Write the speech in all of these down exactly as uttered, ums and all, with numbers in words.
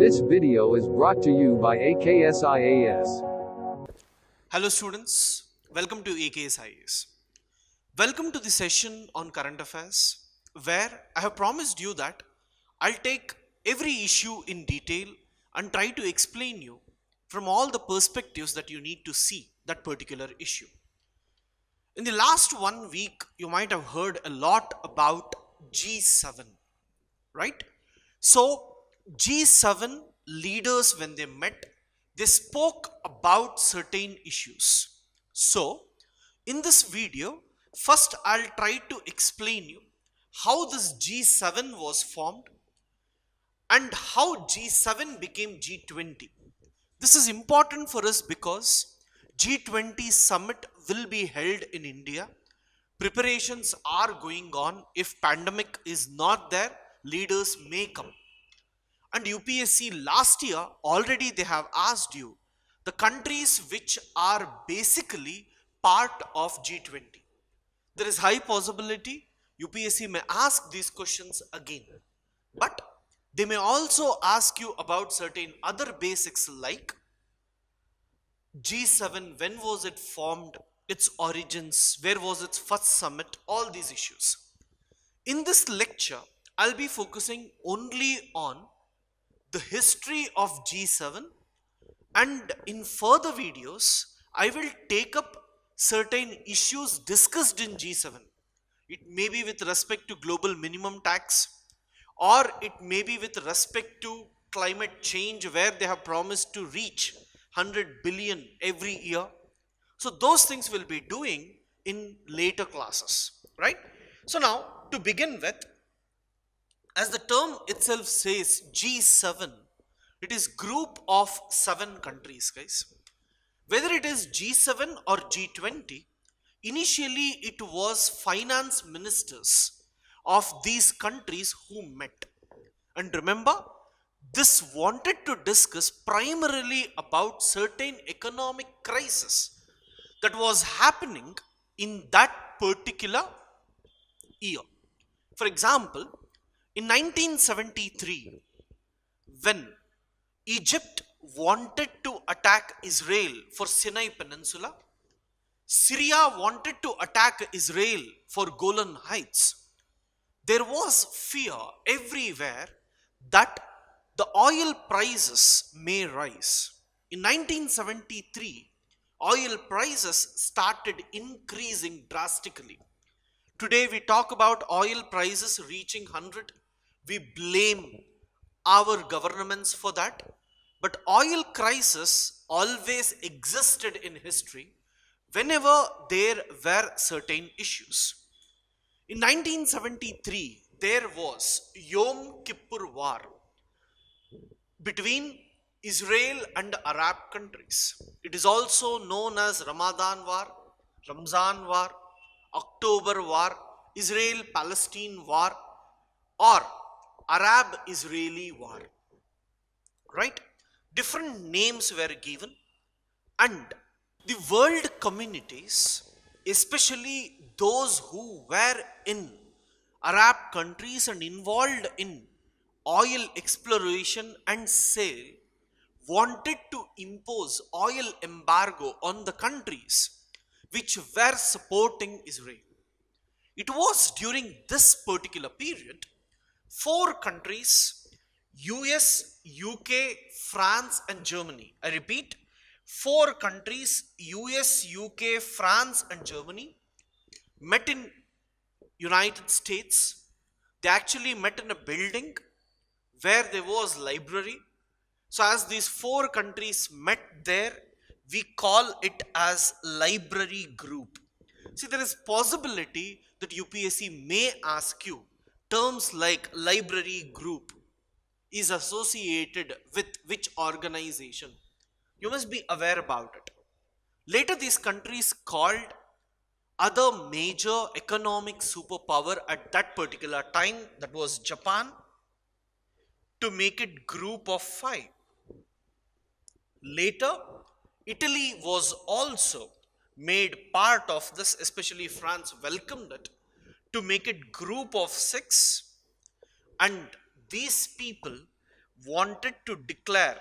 This video is brought to you by A K S I A S. Hello students, welcome to A K S I A S. Welcome to the session on current affairs where I have promised you that I'll take every issue in detail and try to explain you from all the perspectives that you need to see that particular issue. In the last one week, you might have heard a lot about G seven, right? So G seven leaders, when they met, they spoke about certain issues. So in this video, first I'll try to explain you how this G seven was formed and how G seven became G twenty. This is important for us because G twenty summit will be held in India. Preparations are going on. If pandemic is not there, leaders may come. And U P S C last year already they have asked you the countries which are basically part of G twenty. There is high possibility U P S C may ask these questions again. But they may also ask you about certain other basics like G seven, when was it formed, its origins, where was its first summit, all these issues. In this lecture, I'll be focusing only on the history of G seven, and in further videos, I will take up certain issues discussed in G seven. It may be with respect to global minimum tax, or it may be with respect to climate change where they have promised to reach one hundred billion every year. So those things we'll be doing in later classes, right? So now to begin with, as the term itself says, G seven, it is group of seven countries, guys. Whether it is G seven or G twenty, initially it was finance ministers of these countries who met. And remember, this wanted to discuss primarily about certain economic crisis that was happening in that particular year. For example, in nineteen seventy-three, when Egypt wanted to attack Israel for Sinai Peninsula, Syria wanted to attack Israel for Golan Heights, there was fear everywhere that the oil prices may rise. In nineteen seventy-three, oil prices started increasing drastically. Today we talk about oil prices reaching one hundred. We blame our governments for that. But oil crisis always existed in history whenever there were certain issues. In nineteen seventy-three, there was Yom Kippur War between Israel and Arab countries. It is also known as Ramadan War, Ramzan War, October War, Israel-Palestine War, or Arab-Israeli War, right? Different names were given, and the world communities, especially those who were in Arab countries and involved in oil exploration and sale, wanted to impose oil embargo on the countries which were supporting Israel. It was during this particular period, four countries, U S, U K, France and Germany. I repeat, four countries, U S, U K, France and Germany, met in United States. They actually met in a building where there was library. So as these four countries met there, we call it as library group. See, there is possibility that U P S C may ask you terms like library group is associated with which organization. You must be aware about it. Later, these countries called other major economic superpower at that particular time, that was Japan, to make it group of five. Later, Italy was also made part of this, especially France welcomed it, to make it group of six. And these people wanted to declare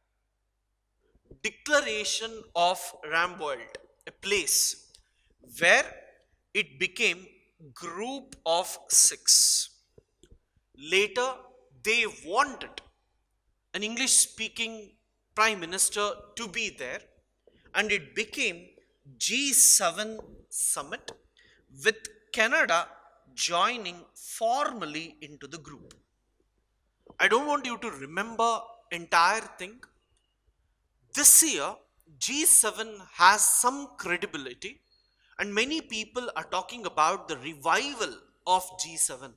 declaration of Ramböld, a place where it became group of six. Later, they wanted an English speaking prime minister to be there, and it became G seven summit with Canada joining formally into the group. I don't want you to remember entire thing. This year, G seven has some credibility, and many people are talking about the revival of G seven.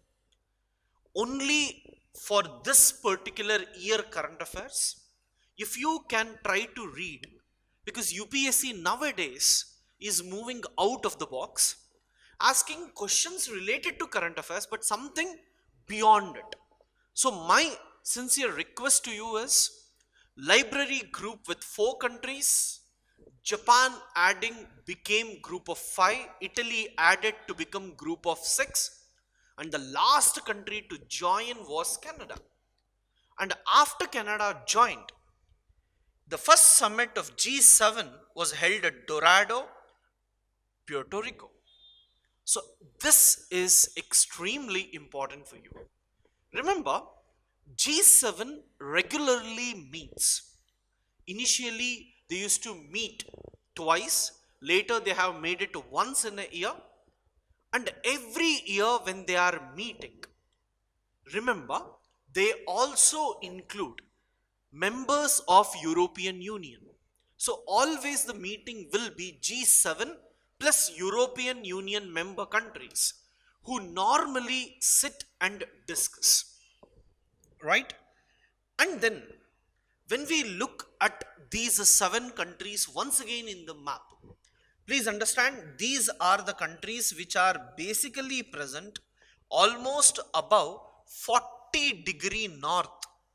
Only for this particular year current affairs, if you can try to read, because U P S C nowadays is moving out of the box, asking questions related to current affairs, but something beyond it. So my sincere request to you is, library group with four countries, Japan adding became group of five, Italy added to become group of six, and the last country to join was Canada. And after Canada joined, the first summit of G seven was held at Dorado, Puerto Rico. So this is extremely important for you. Remember, G seven regularly meets. Initially, they used to meet twice. Later, they have made it once in a year. And every year when they are meeting, remember, they also include members of European Union. So always the meeting will be G seven plus European Union member countries who normally sit and discuss. Right? And then when we look at these seven countries once again in the map, please understand these are the countries which are basically present almost above forty degree north.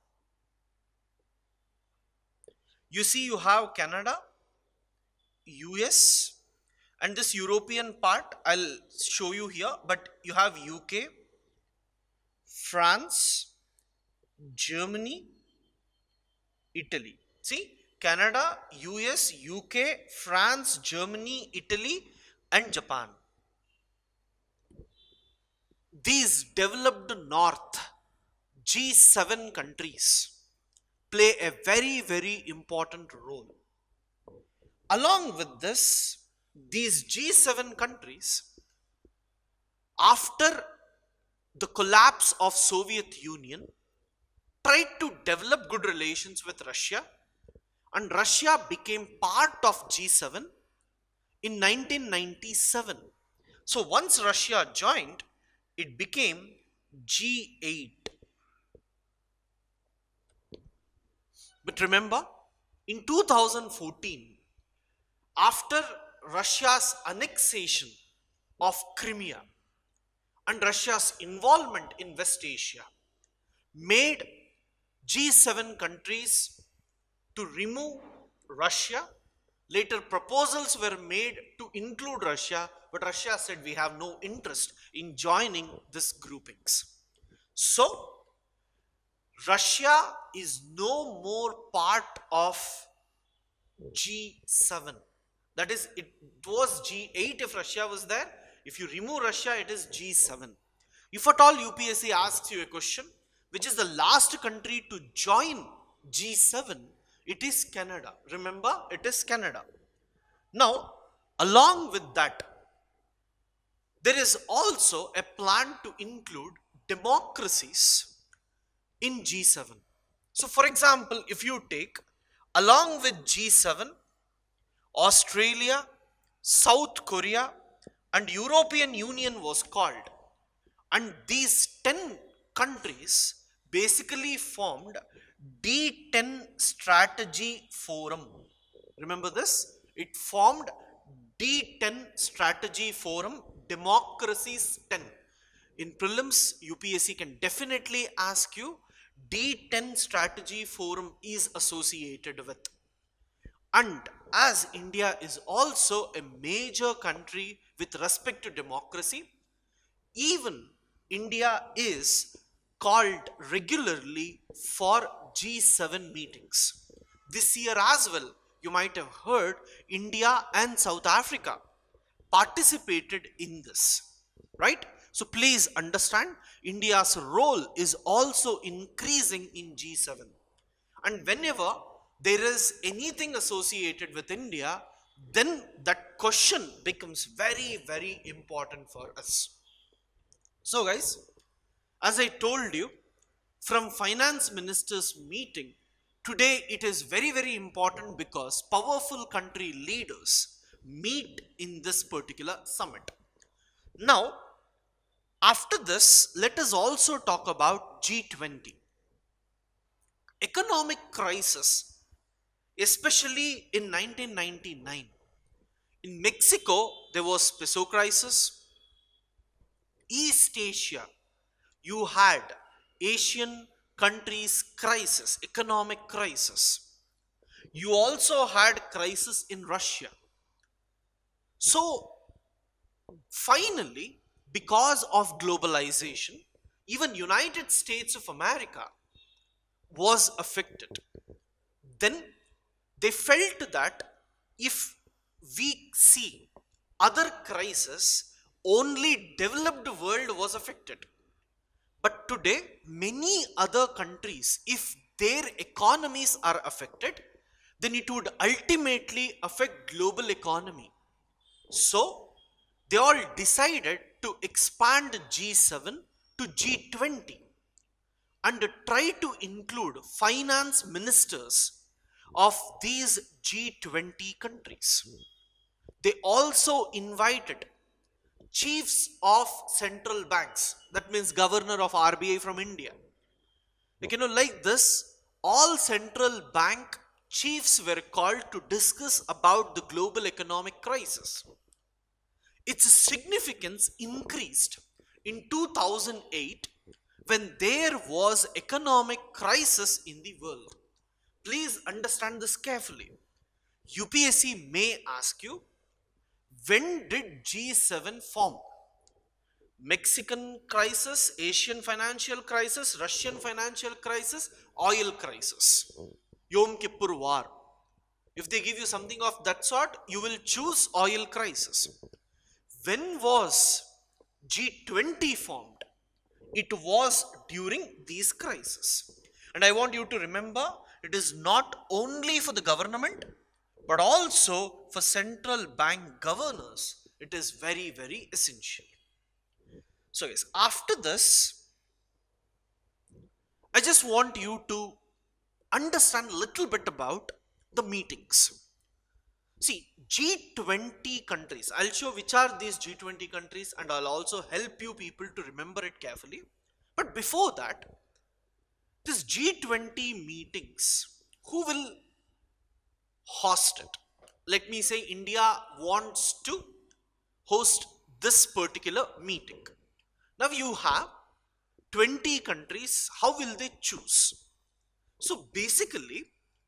You see, you have Canada, U S, and this European part I'll show you here, but you have U K, France, Germany, Italy. See, Canada, U S, U K, France, Germany, Italy, and Japan. These developed north G seven countries play a very, very important role. Along with this, these G seven countries, after the collapse of Soviet Union, tried to develop good relations with Russia, and Russia became part of G seven in nineteen ninety-seven. So once Russia joined, it became G eight. But remember, in two thousand fourteen, after Russia's annexation of Crimea and Russia's involvement in West Asia, made G seven countries to remove Russia. Later proposals were made to include Russia, but Russia said we have no interest in joining this groupings. So Russia is no more part of G seven. That is, it was G eight if Russia was there. If you remove Russia, it is G seven. If at all U P S C asks you a question, which is the last country to join G seven, it is Canada. Remember, it is Canada. Now, along with that, there is also a plan to include democracies in G seven. So, for example, if you take along with G seven, Australia, South Korea, and European Union was called, and these ten countries basically formed D ten Strategy Forum. Remember this? It formed D ten Strategy Forum, Democracies ten. In prelims, U P S C can definitely ask you, D ten Strategy Forum is associated with. And as India is also a major country with respect to democracy, even India is called regularly for G seven meetings. This year as well, you might have heard India and South Africa participated in this, right? So please understand, India's role is also increasing in G seven. And whenever there is anything associated with India, then that question becomes very, very important for us. So guys, as I told you, from finance ministers meeting, today it is very, very important because powerful country leaders meet in this particular summit. Now, after this, let us also talk about G twenty. Economic crisis, especially in nineteen ninety-nine. In Mexico, there was peso crisis. East Asia, you had Asian countries crisis, economic crisis. You also had crisis in Russia. So, finally, because of globalization, even United States of America was affected. Then they felt that if we see other crises, only developed world was affected. But today, many other countries, if their economies are affected, then it would ultimately affect global economy. So, they all decided to expand G seven to G twenty and try to include finance ministers of these G twenty countries. They also invited chiefs of central banks, that means governor of R B I from India. Like, you know, like this, all central bank chiefs were called to discuss about the global economic crisis. Its significance increased in two thousand eight when there was economic crisis in the world. Please understand this carefully. U P S C may ask you, when did G seven form? Mexican crisis, Asian financial crisis, Russian financial crisis, oil crisis, Yom Kippur war. If they give you something of that sort, you will choose oil crisis. When was G twenty formed? It was during these crises. And I want you to remember, it is not only for the government, but also for central bank governors. It is very, very essential. So yes, after this, I just want you to understand a little bit about the meetings. See, G twenty countries, I'll show which are these G twenty countries and I'll also help you people to remember it carefully. But before that, this G twenty meetings, who will host it? Let me say India wants to host this particular meeting. Now you have twenty countries, how will they choose? So basically,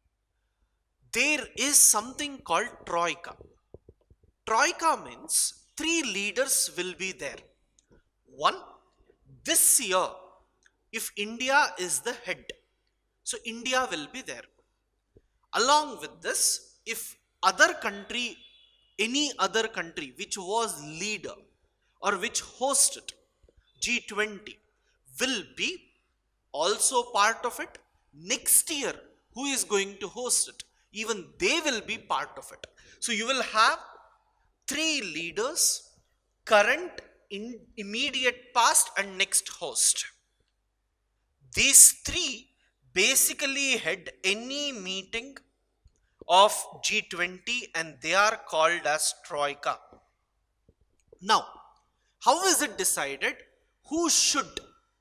there is something called Troika. Troika means three leaders will be there. One, this year, if India is the head, so India will be there. Along with this, if other country, any other country which was leader or which hosted G twenty will be also part of it. Next year, who is going to host it? Even they will be part of it. So you will have three leaders, current, in immediate past and next host. These three basically head any meeting of G twenty and they are called as Troika. Now, how is it decided who should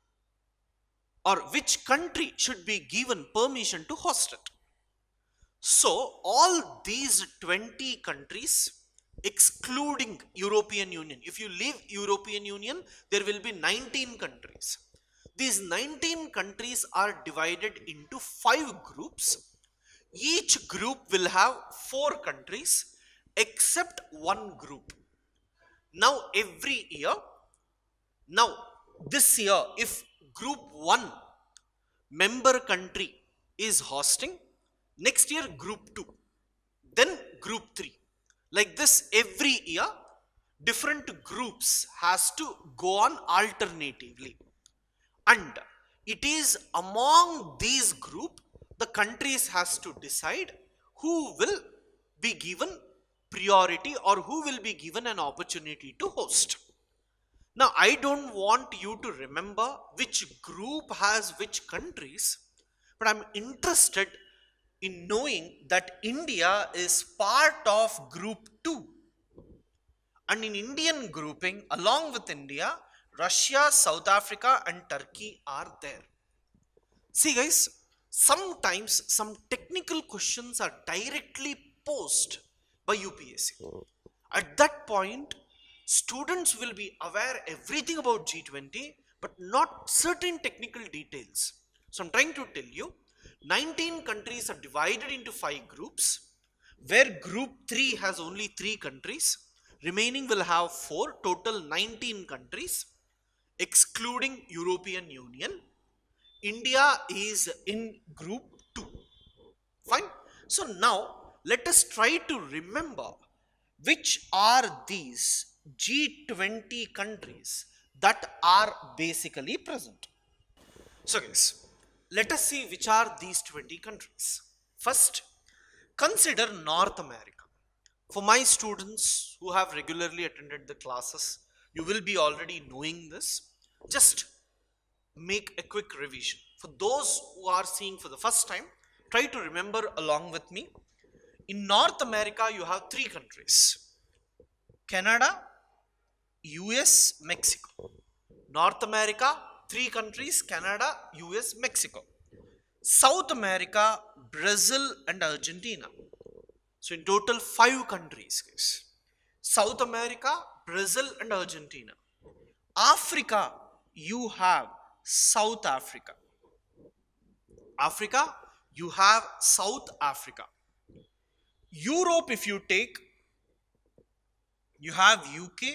or which country should be given permission to host it? So, all these twenty countries, excluding European Union, if you leave European Union, there will be nineteen countries. These nineteen countries are divided into five groups. Each group will have four countries except one group. Now, every year, now this year, if group one member country is hosting, next year group two, then group three. Like this every year different groups has to go on alternatively, and it is among these group the countries has to decide who will be given priority or who will be given an opportunity to host. Now, I don't want you to remember which group has which countries, but I'm interested in knowing that India is part of group two. And in Indian grouping, along with India, Russia, South Africa and Turkey are there. See guys, sometimes some technical questions are directly posed by U P S C. At that point, students will be aware everything about G twenty, but not certain technical details. So I'm trying to tell you, nineteen countries are divided into five groups, where group three has only three countries, remaining will have four, total nineteen countries, excluding European Union. India is in group two. Fine. So now let us try to remember which are these G twenty countries that are basically present. So guys, let us see which are these twenty countries. First, consider North America. For my students who have regularly attended the classes, you will be already knowing this. Just make a quick revision. For those who are seeing for the first time, try to remember along with me. In North America, you have three countries: Canada, U S, Mexico. North America, three countries: Canada, U S, Mexico. South America, Brazil and Argentina. So in total, five countries, guys. South America, Brazil and Argentina. Africa, you have South Africa. Africa, you have South Africa. Europe, if you take, you have U K,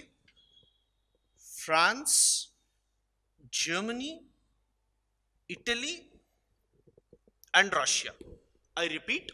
France, Germany, Italy and Russia. I repeat,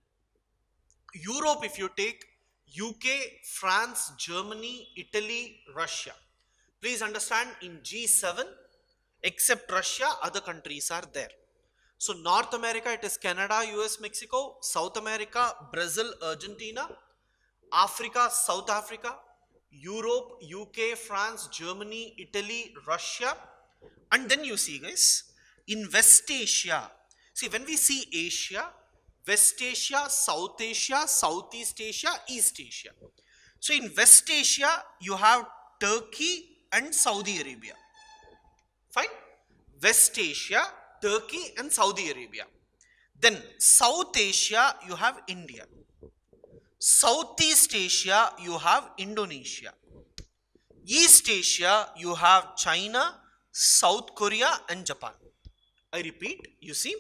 Europe, if you take U K, France, Germany, Italy, Russia. Please understand, in G seven, except Russia, other countries are there. So North America, it is Canada, U S, Mexico. South America, Brazil, Argentina. Africa, South Africa. Europe, U K, France, Germany, Italy, Russia. And then you see guys, in West Asia, see when we see Asia, West Asia, South Asia, Southeast Asia, East Asia. So in West Asia, you have Turkey and Saudi Arabia. Fine. West Asia, Turkey and Saudi Arabia. Then South Asia, you have India. Southeast Asia, you have Indonesia. East Asia, you have China, South Korea and Japan. I repeat, you see,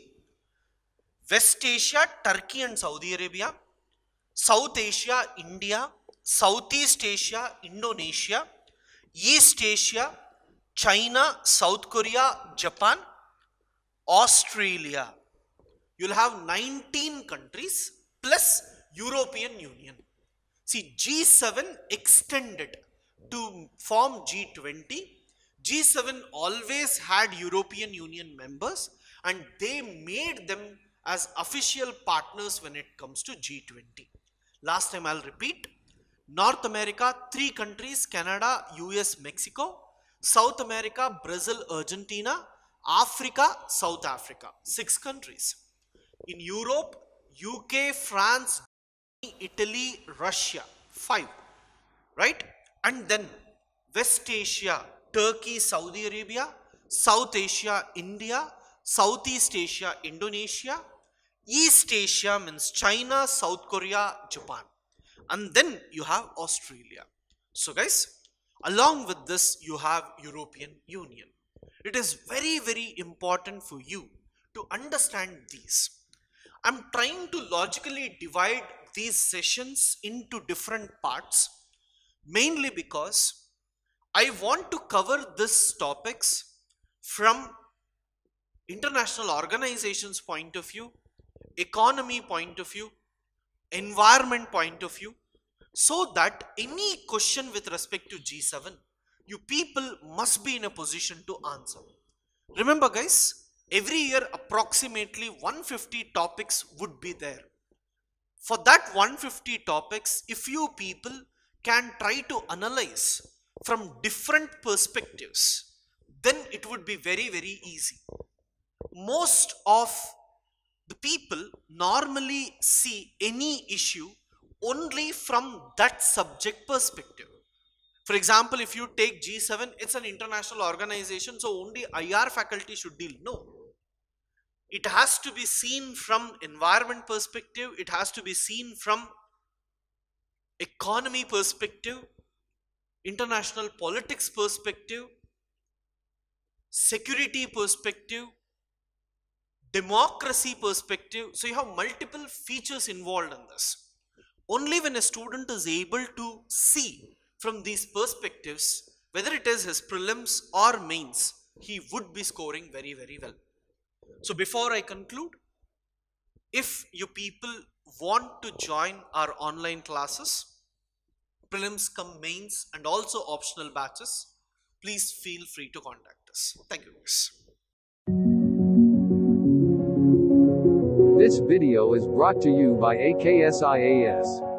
West Asia, Turkey and Saudi Arabia. South Asia, India. Southeast Asia, Indonesia. East Asia, China, South Korea, Japan, Australia. You'll have nineteen countries plus European Union. See, G seven extended to form G twenty. G seven always had European Union members and they made them as official partners when it comes to G twenty. Last time I'll repeat, North America, three countries: Canada, U S, Mexico. South America, Brazil, Argentina. Africa, South Africa, six countries. In Europe, U K, France, Italy, Russia, five, right? And then West Asia, Turkey, Saudi Arabia. South Asia, India. Southeast Asia, Indonesia. East Asia means China, South Korea, Japan. And then you have Australia. So guys, along with this, you have European Union. It is very, very important for you to understand these. I'm trying to logically divide these sessions into different parts, mainly because I want to cover these topics from international organizations point of view, economy point of view, environment point of view, so that any question with respect to G seven, you people must be in a position to answer. Remember guys, every year approximately one hundred fifty topics would be there. For that one hundred fifty topics, if you people can try to analyze from different perspectives, then it would be very very easy. Most of the people normally see any issue only from that subject perspective. For example, if you take G seven, it's an international organization, so only I R faculty should deal. No. It has to be seen from environment perspective, it has to be seen from economy perspective, international politics perspective, security perspective, democracy perspective. So you have multiple features involved in this. Only when a student is able to see from these perspectives, whether it is his prelims or mains, he would be scoring very very well. So before I conclude, if you people want to join our online classes, prelims come mains and also optional batches, please feel free to contact us. Thank you guys. This video is brought to you by A K S I A S.